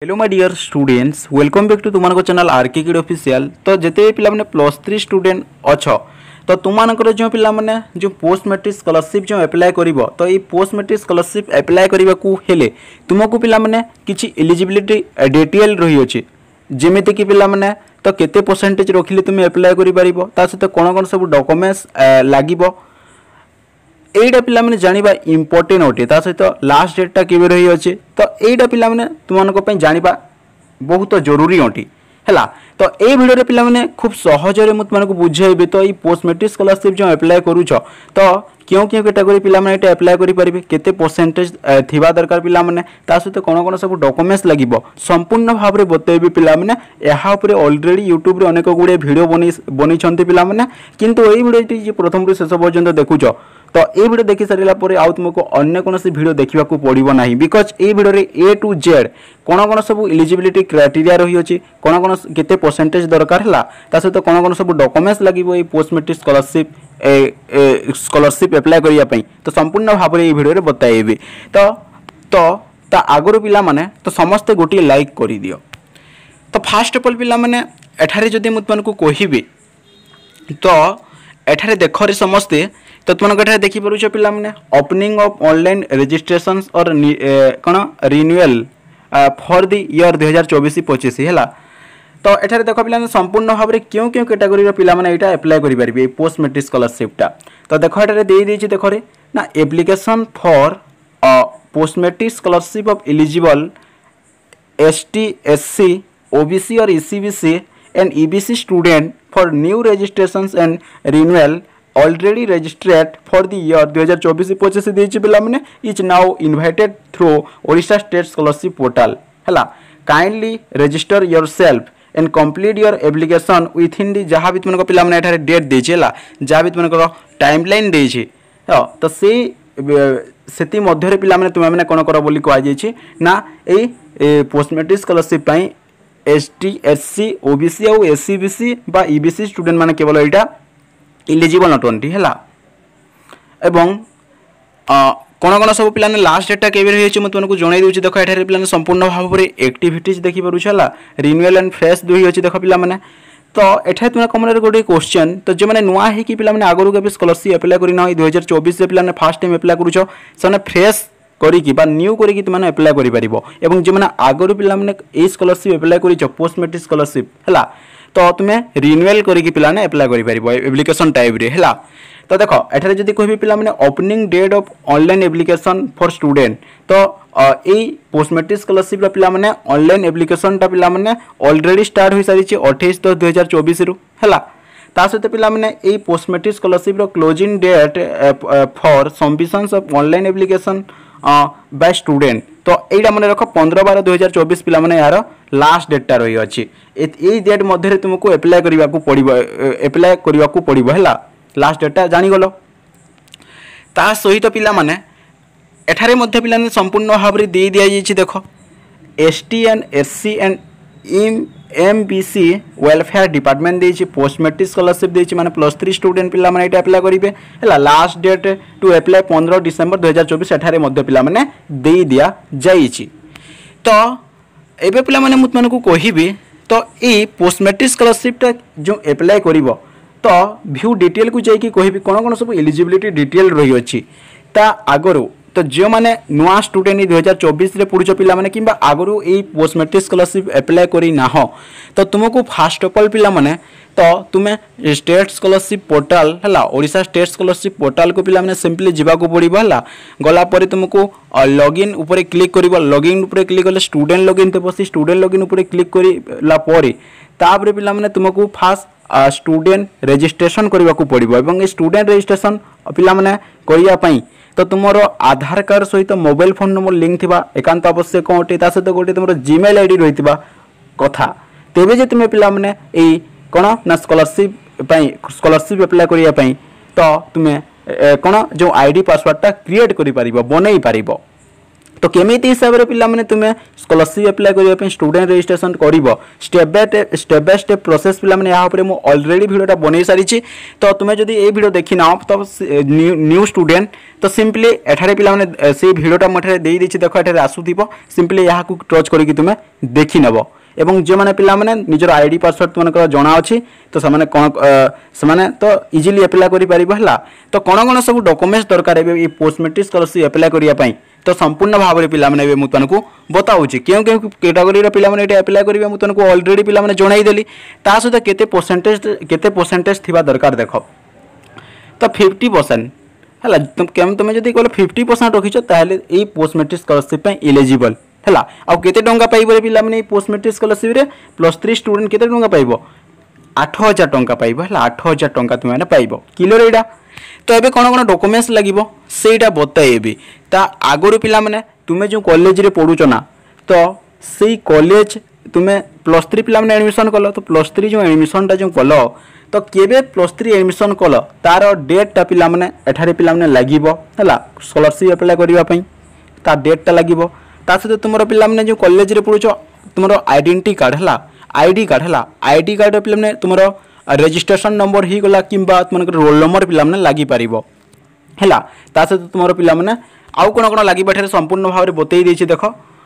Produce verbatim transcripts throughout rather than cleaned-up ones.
Hello my dear students, welcome back to तुम channel RK kid official. तो जिते पिला माने प्लस थ्री स्टूडेंट अच्छ तो तुमर जो पिला माने जो पोस्ट मैट्रिक स्कॉलरशिप जो अप्लाई करिवो तो ये पोस्ट मैट्रिक स्कॉलरशिप अप्लाई करने को हेले तुमको पिला माने किछि एलिजिबिलिटी डिटेल रही अछि जेमिति कि पिला माने तो केते परसेंटेज रखिले तुम अप्लाई करि परिबो ता सहित कोन कोन सब डॉक्यूमेंट्स लागिबो एटा पिला माने जानिबा इंपोर्टेंट अटे ता सहित लास्ट डेटा केबे रही अछि तो एटा पिला माने तुमनको पय जानिबा बहुत जरूरी अटे हैला। तो ए वीडियो रे पिला माने खूब सहज रे मत मानको बुझाइबे तो ई पोस्ट मैट्रिक स्कॉलरशिप जो अप्लाई करूछ तो क्यों क्यों कैटेगरी पिला माने एटा अप्लाई करि परिबे केते परसेंटेज थिबा दरकार पिला माने ता सहित कोन कोन सब डॉक्यूमेंट्स लागिबो संपूर्ण भाव रे बतैबे पिला माने एहा ऊपर ऑलरेडी यूट्यूब रे अनेक गुडे वीडियो बनि बनि छन्ते पिला माने किंतु एई वीडियो टी प्रथम रे शेष पर्यंत देखुछ तो ये वीडियो देखि सारा पर आउ तुमको अन्य कौन वीडियो देखा पड़ो ना बिकज ये वीडियो रे ए टू जेड कौन कौन सब एलिजिबिलिटी क्राइटेरिया रही अछि कौन कौन केते परसेंटेज दरकार है सहित कौन कौन सब डॉक्यूमेंट्स लगे post matric scholarship scholarship apply करने तो संपूर्ण भाव में ये वीडियो रे बताइबे। तो तो ता आगुरी पिला माने तो समस्ते गोटे लाइक कर दियो। तो फास्ट ऑफ ऑल पिला माने एठारे जदि मुतमनको कहिबे तो एठारे देख रे समस्ते तो तुम देखी पार्छ पिला माने ओपनिंग ऑफ ऑनलाइन रजिस्ट्रेशन और कौन रिन्यूअल फॉर द ईयर दुई हजार चौबीस पचिश है। तो एठारे देख पिला संपूर्ण भाव में क्यों क्यों कैटेगरी पिला माने एटा अप्लाई करि परिबे पोस्ट मैट्रिक स्कॉलरशिपटा तो देख एठारे दे देछि देख रे ना application for post matric scholarship of eligible ST SC OBC और ECBC and EBC student for new registrations and renewal already registered for the year दुई हजार चौबीस पचिश देछि पिला माने is now invited through Odisha state scholarship portal हैला। Kindly register yourself and complete your application within the जहाँ भी तुमको पिला माने एठारे डेट देछि हैला जहाँ भी तुमको टाइमलाइन देछि तो से सेति मध्य रे पिला माने तुम माने कोन कर बोली कहै जेछि ना ए पोस्ट मैट्रिक स्कॉलरशिप पई एसटी एससी ओबीसी और एससीबीसी बा ईबीसी स्टूडेंट माने केवल एटा इलिजिबल नटंटी है एवं कौन कौन सब पिलाने लास्ट डेटा केबे रही मैं तुमको जणाई दूची देख एठारे पिलाने संपूर्ण भाव में एक्टिविटीज देखि पारुछ है रिन्यूअल एंड फ्रेश दुई अछि देख पिला माने तो एठे तुम कमन गोटे क्वेश्चन तो जो मैंने नुआ है कि पिला माने आगरु के स्कॉलरशिप अप्लाई करी ना दुई हजार चौबीस से पिलाने फर्स्ट टाइम अप्लाई करूछ से फ्रेश करिकी बा न्यू करिकी तुम अप्लाई करि परिबो एवं जो मैंने आगरु पिला माने ए स्कॉलरशिप अप्लाई करिछ पोस्ट मैट्रिक स्कॉलरशिप हैला तो तुम्हें रिन्यूअल करके पिलाने अप्लाई करि परिबो एप्लिकेशन टाइप रे हैला। तो देखो एठारे जदि कहबी पिला माने opening date of online application for student तो ए पोस्ट मैट्रिक स्कॉलरशिप पिला माने ऑनलाइन एप्लिकेशन टा पिला माने ऑलरेडी स्टार्ट हो सारी अट्ठाईस दस दुई हजार चौबीस रु हैला। ता सहित पिला माने ए पोस्ट मैट्रिक स्कॉलरशिप रो closing date for submissions of online application by student तो यहीटा मन रख पंद्रह बार दुई हजार चौबीस पिला माने यार लास्ट डेटा रही अच्छी ए डेट मध्य तुमको अप्लाई करने को पड़ो अप्लाई करने को पड़ो है लास्ट डेटा जानीगल। ता सहित पिला माने एठारे मध्य पिला संपूर्ण भाव में दे दिया जाइए देख ST and SC and M MBC welfare department देछि पोस्ट मैट्रिक स्कॉलरशिप देछि माने प्लस थ्री स्टूडेंट पिला माने एटा अप्लाई करिवे हैला। लास्ट डेट टू अप्लाई पंद्रह डिसेंबर दुई हजार चौबीस एठारे मध्य पिला माने दे दिया जाइछि। तो एबे पिला माने मुत मानकु कहिबे तो ए पोस्ट मैट्रिक स्कॉलरशिप ता जो अप्लाई करिवो तो व्यू डिटेल को जाई कि कहिबे कोन कोन सब एलिजिबिलिटी डिटेल रही अछि ता आगरो तो जो मैंने नुआ स्टूडेंट दुई हजार चौबीस पढ़ुच पिला माने किंबा आगरू ये पोस्ट मैट्रिक स्कॉलरशिप अप्लाई करी ना हो तो तुमको फास्ट ऑफ ऑल पिला माने तो तुम्हें स्टेट स्कॉलरशिप पोर्टल है ओडिशा स्टेट स्कॉलरशिप पोर्टल को पिला माने सिंपली जीवाको पड़ो है गला पर तुमको लॉगिन ऊपर क्लिक कर लॉगिन ऊपर क्लिक कले स्टूडेंट लॉगिन थे बस स्टूडेंट लॉगिन ऊपर क्लिक करला तापर पिला माने तुमको फास्ट स्टूडेंट रजिस्ट्रेशन करने को पड़ो और स्टूडेंट रजिस्ट्रेशन पिला माने करिया पई तो तुम आधार कार्ड सहित मोबाइल फोन नंबर लिंक थिबा एकांत आवश्यक अटे ता सहित गोटे तुम जीमेल आईडी रही कथा तेबे जे तुम पिला माने ए कौन ना स्कॉलरशिप स्कॉलरशिप अप्लाई करिया पई तो तुम्हें कौन जो आईडी पासवर्ड टा क्रिएट करि परिबो बनै परिबो। तो केमिति हिसाब रे पिला माने तुमे स्कॉलरशिप अप्लाई करिया पे स्टूडेंट रजिस्ट्रेशन करिवो step by step by step process पिला माने यहाँ ऊपर मु ऑलरेडी वीडियोटा बनै सारी छी। तो तुमे जदी ए वीडियो देखि नाओ तो न्यू स्टूडेंट तो सिंपली एठारे पिला माने से वीडियोटा मठरे देई दिछि देखो एठारे आसुथिबो सिंपली यहाँ को टच करिकि तुमे देखि नेबो एवं जे माने पिला माने निजर आईडी पासवर्ड तुमनकर जणा अछि तो समाने कोन समाने तो इजीली अप्लाई करि परिबो हला। तो कोन कोन सब डॉक्यूमेंट्स दरकार हेबे ई पोस्ट मैट्रिक स्कॉलरशिप अप्लाई करिया पई तो संपूर्ण भाव में पिला माने मु तुमको बताऊँ क्यों क्यों कैटेगोरी पिला माने एटा अप्लाई करिवे मु तुमको ऑलरेडी पिला माने जणाई देली ता सहित केते परसेंटेज केते परसेंटेज थिबा दरकार देखो तो फिफ्टी परसेंट हला तुम केम तुम जदी कहलो फिफ्टी परसेंट रखिछ ताले ए पोस्ट मैट्रिक स्कॉलरशिप पे एलिजिबल हला। आ केते टंका पाइबो रे पिला माने ए पोस्ट मैट्रिक स्कॉलरशिप रे प्लस थ्री स्टूडेंट केते टंका पाइबो आठ हजार टंका पाइबो हला आठ हजार टंका तुम माने पाइबो किलो रे एडा। तो एबे कोन कोन डॉक्यूमेंट्स लागिबो सेटा बताइबी ता आगरो पिला माने तुमे जो कॉलेज रे पढुचो ना तो सेई कॉलेज तुमे प्लस थ्री पिला माने एडमिशन कलो तो प्लस थ्री जो एडमिशन ता जो कलो तो केबे प्लस थ्री एडमिशन कलो तार डेट ता पिला माने एठारे पिला माने लागिबो हला स्कॉलरशिप अप्लाई करिवा पई ता डेट ता लागिबो ता सहित तुमरो पिला माने जो कॉलेज रे पढुचो तुमरो आइडेंटिटी कार्ड हला आईडी कार्ड हला आईडी कार्ड पिला माने तुमरो रजिस्ट्रेशन नंबर ही गला किंबा तुमनकर रोल नंबर पिला माने लागि पारिबो हला। ता सहित तुमरो पिला माने आउ कोन कोन लागि बैठे संपूर्ण भाव में बतई देछि देखो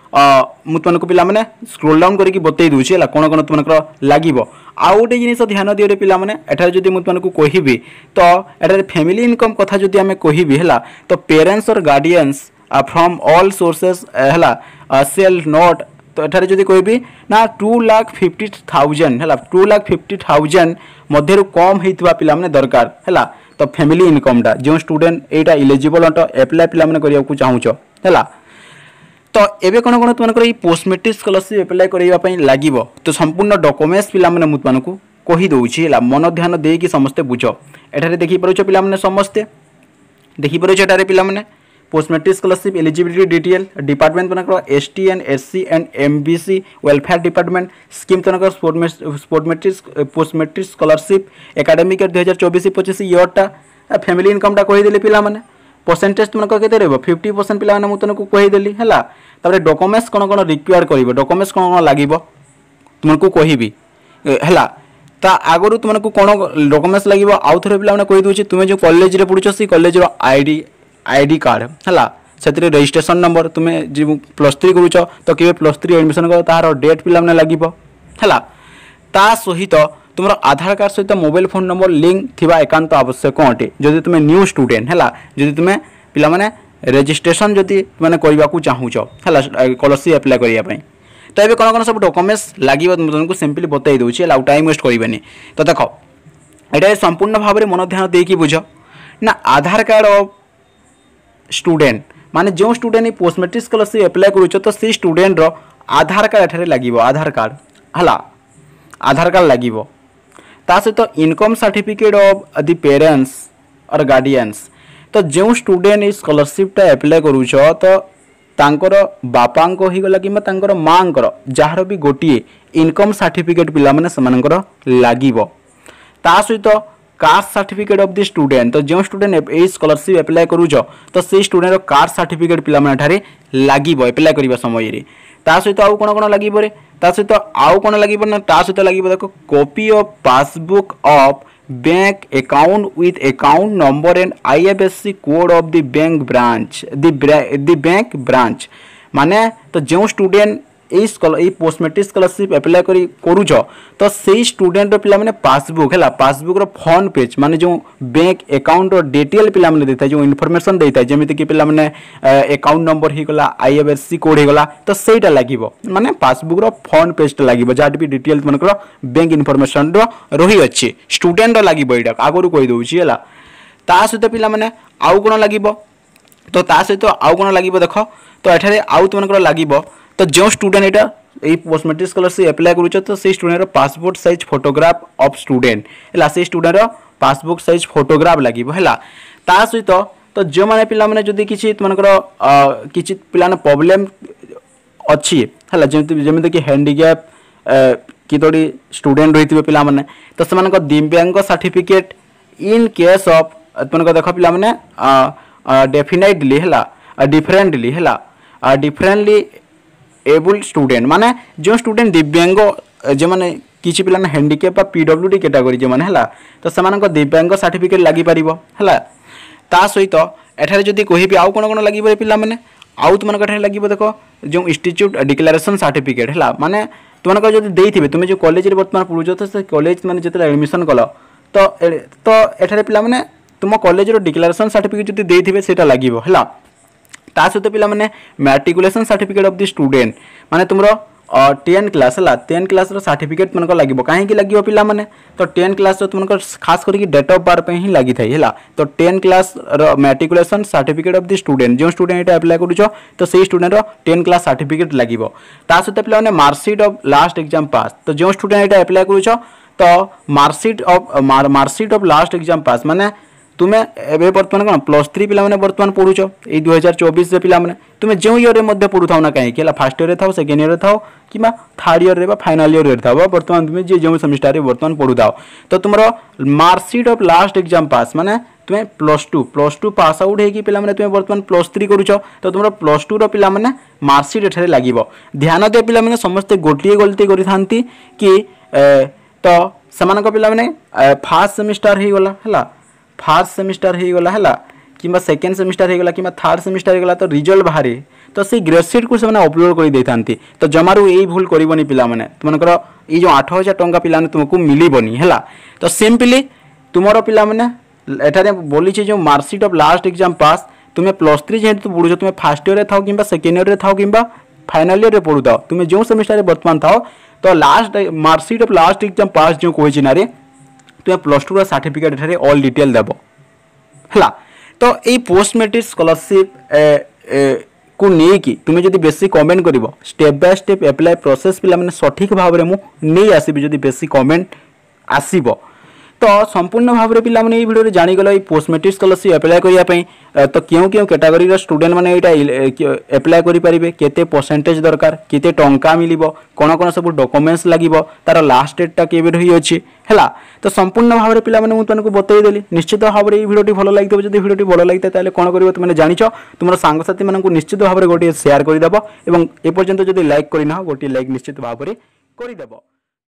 मु तुमको पिला माने स्क्रॉल डाउन करके बतई दूछि हला कोन कोन तुमनकर लागिबो। आउ गोटे जिनिस ध्यान दियो रे पिला माने एठार जदी मु तुमको कहिबी तो एठार फैमिली इनकम कथा जदी हमें कहिबी हला तो पेरेंट्स और गार्डियंस फ्रॉम ऑल सोर्सेस हला सेल नॉट तो एठारे जदी कहबी ना टू लाख फिफ्टी थाउजेंड हला टू लाख फिफ्टी थाउजेंड मध्यरु कम हेतिबा पिला माने दरकार हला। तो फैमिली इनकम टा जो स्टूडेंट एटा इलिजिबल अंट अप्लाई पिला माने करिया को चाहूचो हला। तो एबे कोन कोन तुमनकर ई पोस्ट मैट्रिक स्कॉलरशिप अप्लाई करिया पई लागिवो तो संपूर्ण डॉक्यूमेंट्स पिला माने मु तुमनको कहि दउछि हला मन ध्यान देई कि समस्त बुझो एठारे देखि परुचो पिला माने समस्त देखि परुचो एठारे पिला माने post matric scholarship eligibility detail department तुमनकर ST and SC and MBC welfare department scheme तुमनकर sport matric post matric scholarship academic year दो हज़ार चौबीस पच्चीस ईयर टा फैमिली इनकम टा कहि देले पिला माने परसेंटेज तुमनकर केते रहबो फिफ्टी परसेंट पिला माने मु तुमको कहि देली हला। तारे डॉक्यूमेंट्स कोन कोन रिक्वायर करिवो डॉक्यूमेंट्स कोन कोन लागिवो तुमको कहिबी हला। ता आगरु तुमको कोन डॉक्यूमेंट्स लागिवो आउ थरे पिला माने कहि दोछि तुमे जो कॉलेज रे पढुछो सी कॉलेज रो आईडी आईडी कार्ड हला से रजिस्ट्रेशन नंबर तुम्हें जो प्लस थ्री करूच तो के प्लस थ्री एडमिशन कर तार डेट पिला माने लागिवो हला। ता सहित तुम आधार कार्ड सहित मोबाइल फोन नंबर लिंक थिबा एकांत आवश्यक अटे जदि तुम न्यू स्टूडेंट हला जदि तुम पिला माने रजिस्ट्रेशन जदि माने करबा को चाहूच हला स्कॉलरशिप अप्लाई करिया पई। तो एबे कोन कोन सब डॉक्यूमेंट्स लागिवो तुमको सिंपली बतई दोछि हला टाइम वेस्ट करिबेनी। तो देखो एटा संपूर्ण भाव में मन ध्यान देकी बुझ ना आधार कार्ड ऑफ स्टूडेंट माने जो student post matric scholarship apply करूछ तो से स्टूडेंट रो आधार कार्ड एठारे लागिवो आधार कार्ड हला आधार कार्ड लागिवो ता सहित तो income certificate of the parents और गार्डियंस। तो जो स्टूडेंट ई स्कॉलरशिप टा अप्लाई करूछ तो तांकर बापांको ही गला किबा तांकर मांकर जहार भी गोटिए इनकम सर्टिफिकेट पिला माने समानकर लागिवो ता सहित caste certificate of the student. तो जो स्टूडेंट ए स्कॉलरशिप अप्लाई करूछ तो से स्टूडेंट रो कास्ट सर्टिफिकेट पिला माने ठारे लागिवो अप्लाई करिबा समय रे। ता सहित आउ कोन कोन लागिवो रे ता सहित आउ कोन लागिवो ना ता सहित लागिवो देखो copy of passbook of bank account with account number and IFSC code of the bank branch the bank branch माने तो जो स्टूडेंट ए स्कॉलर ए पोस्ट मैट्रिक स्कॉलरशिप अप्लाई करी करूछ तो से स्टूडेंट रो पिला माने पासबुक हैला पासबुक रो फ्रंट पेज माने जो बैंक अकाउंट रो डिटेल पिला माने देता जो इन्फॉर्मेशन देता जेमिति कि पिला माने अकाउंट नंबर ही गला आईएफएससी कोड ही गला तो सेटा लागिवो माने पासबुक रो फ्रंट पेज टा लागिवो जाट भी डिटेल मनकर बैंक इन्फॉर्मेशन रो रही अछि स्टूडेंट रो लागिवो एटा आगरु कहि दोछि हैला। ता सहित पिला माने आउ कोन लागिवो तो ता सहित आउ कोन लागिवो देखो तो एठारे आउ तुमनकर लागिवो तो जो स्टूडेंट एटा ए पोस्ट मैट्रिक स्कॉलरशिप अप्लाई करूछ तो से स्टूडेंट रो passport size photograph of student हैला से स्टूडेंट रो पासबुक साइज फोटोग्राफ लागिवो हैला। ता सहित तो जो माने पिला माने जदी किछि तुमनकर किछि पिला ने प्रॉब्लम अछि हैला जेमति जेमति कि हैंडीकैप कि तोडी स्टूडेंट रहितबे पिला माने तो समानक दिव्यांग सर्टिफिकेट इन केस ऑफ तुमनक देखो पिला माने डेफिनेटली हैला डिफरेंटली हैला डिफरेंटली एबल्ड स्टूडेंट माने जो स्टूडेंट दिव्यांग जो माने किछि पिला हैंडिकैप पीडब्ल्यूडी कैटेगरी जो माने हला तो सेमानक दिव्यांग सर्टिफिकेट लागि परिबो हला ता सहित एठारे जदि कहिबि आउ कोन कोन लागि पिला माने आउ तुमन कठे लागि देखो जो इंस्टीट्यूट डिक्लेरेशन सर्टिफिकेट हला माने तुमन को जदि देइथिबे तुमे जो कॉलेज रे वर्तमान पढुजो तो से कॉलेज माने जते एडमिशन कलो तो तो एठारे पिला माने तुम कॉलेज रो डिक्लेरेशन सर्टिफिकेट जदि देइथिबे सेटा लागिबो हला ता सहित पिला माने matriculation certificate of the student माने तुमरो टेन क्लास है टेन क्लास सर्टिफिकेट मन को लगे कहीं लगे पिला माने तो टेन क्लास तुमको खास करके डेट ऑफ बर्थ ही लगी था है तो ten class matriculation certificate of the student जो स्टूडेंट अप्लाई करूछ तो सही स्टूडेंट टेन क्लास सर्टिफिकेट लगे सहित पिला माने marksheet of last exam pass तो जो स्टूडेंट अप्लाई करूछ तो marksheet of marksheet of last exam pass माने तुम्हें एवं बर्तमान कौन प्लस थ्री पिला माने बर्तमान पढ़ुच ये दुई हजार चौबीस पिला माने तुम्हें जो इयर में पढ़ु था ना कहीं फास्ट इयर था सेकेंड इयर था कि थर्ड इयर फाइनल इयर था बर्तमान तुम्हें जी जो सेमिस्टर बर्तमान पढ़ु था तो तुम marksheet of last exam pass माने तुम्हें plus two plus two pass out होगी पिला माने तुम्हें बर्तमान प्लस थ्री करूछ तो तुम प्लस टू पिला माने मार्कशीट एठारे लागिबो ध्यान दे पिला माने समस्त गोटिए गलती करि थांती कि तो समान पिला माने फर्स्ट सेमिस्टर हे गला हला फर्स्ट सेमिस्टर हो गला है कि सेकेंड सेमिस्टर हो गला कि थर्ड सेमिस्टर हो गला तो रिजल्ट बाहरी तो से ग्रेडशीट को से अपलोड कर देते तो जमारू यही भूल करनी पिला माने तुमकर ये जो आठ हजार टंका पिला तुमको मिलबनी है तो सिंपली तुमर पिला माने एठारे बोली जो marksheet of last exam pass तुम्हें प्लस थ्री जेहेतु पढ़ुछ तुम्हें फास्ट इयर था कि सेकेंड इयर था कि फाइनल इयर पढ़ु था तुम्हें जो सेमिस्टर बर्तमान था तो last marksheet of last exam pass जो कही ना तुम्हें प्लस टू सर्टिफिकेट एठारे ऑल डिटेल देव है तो ये पोस्ट मैट्रिक स्कॉलरशिप को लेकिन तुम्हें जब बेसी कमेंट कर step by step apply process पिला माने सठिक भाव में मुझे आसबि जब बेसी कमेंट आसब तो संपूर्ण भाव में पिला माने भिडियो जानीगल ये पोस्ट मैट्रिक स्कॉलरशिप एप्लाई करने तो क्यों क्यों कैटेगरी स्टूडेंट मैंने यहाँ एप्लाई करेंगे केते परसेंटेज दरकार केते टंका मिलिबो कौन कौन सब डॉक्यूमेंट्स लागिबो तार लास्ट डेटा केबे रही अछि हैला तो संपूर्ण भाव में पिला माने तुमको बतईदेली निश्चित भाव में भिडियो भल लगे जब भिडियो भल लगे ताले कौन कर तुमने जानिछ तुम सांगसाथी मानक निश्चित भाव में गोटे शेयर करदेव और एपर्यंत जब लाइक करना गोटे लाइक निश्चित भाव में करदेव।